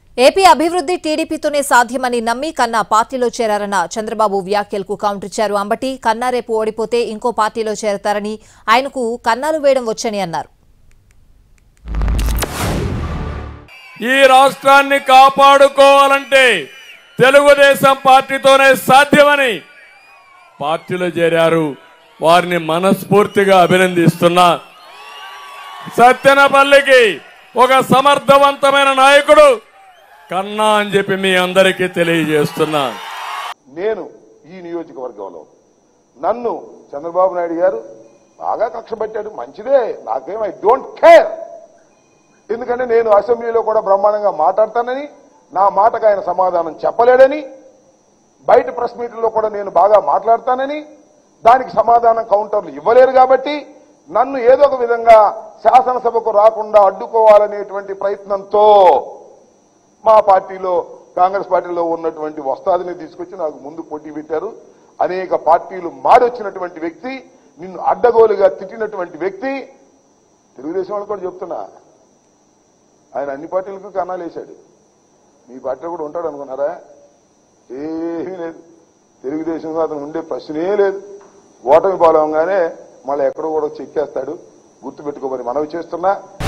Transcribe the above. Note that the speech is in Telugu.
ఏపీ అభివృద్ధి టీడీపీతోనే సాధ్యమని నమ్మి కన్నా పార్టీలో చేరారన్న చంద్రబాబు వ్యాఖ్యలకు కౌంటర్ ఇచ్చారు అంబటి. కన్నా రేపు ఓడిపోతే ఇంకో పార్టీలో చేరతారని, ఆయనకు కన్నాలు వేయడం వచ్చని అన్నారు. ఈ రాష్ట్రాన్ని కాపాడుకోవాలంటే తెలుగుదేశం పార్టీతోనే సాధ్యమని పార్టీలో చేరారు. వారిని మనస్ఫూర్తిగా అభినందిస్తున్నా. సత్తెనపల్లికి ఒక సమర్థవంతమైన నాయకుడు కన్నా అని చెప్పి మీ అందరికీ తెలియజేస్తున్నా. నేను ఈ నియోజకవర్గంలో నన్ను చంద్రబాబు నాయుడు గారు బాగా కక్ష పెట్టాడు. మంచిదే, నాకేం ఐ డోంట్ కేర్. ఎందుకంటే నేను అసెంబ్లీలో కూడా బ్రహ్మాండంగా మాట్లాడతానని, నా మాటకు ఆయన సమాధానం చెప్పలేడని, బయట ప్రెస్ మీట్లో కూడా నేను బాగా మాట్లాడతానని, దానికి సమాధానం కౌంటర్లు ఇవ్వలేరు కాబట్టి నన్ను ఏదో ఒక విధంగా శాసనసభకు రాకుండా అడ్డుకోవాలనేటువంటి ప్రయత్నంతో మా పార్టీలో కాంగ్రెస్ పార్టీలో ఉన్నటువంటి వస్తాదిని తీసుకొచ్చి నాకు ముందు పోటీ పెట్టారు. అనేక పార్టీలు మారొచ్చినటువంటి వ్యక్తి, నిన్ను అడ్డగోలుగా తిట్టినటువంటి వ్యక్తి. తెలుగుదేశం వాళ్ళు కూడా చెప్తున్నా, ఆయన అన్ని పార్టీలకు కన్నాలు వేశాడు. మీ పార్టీలో కూడా ఉంటాడు అనుకున్నారా? ఏమీ లేదు. తెలుగుదేశంలో అతను ఉండే ప్రశ్నే లేదు. ఓటమి పాలవగానే మళ్ళీ ఎక్కడో కూడా చెక్కేస్తాడు. గుర్తుపెట్టుకోమని మనవి చేస్తున్నా.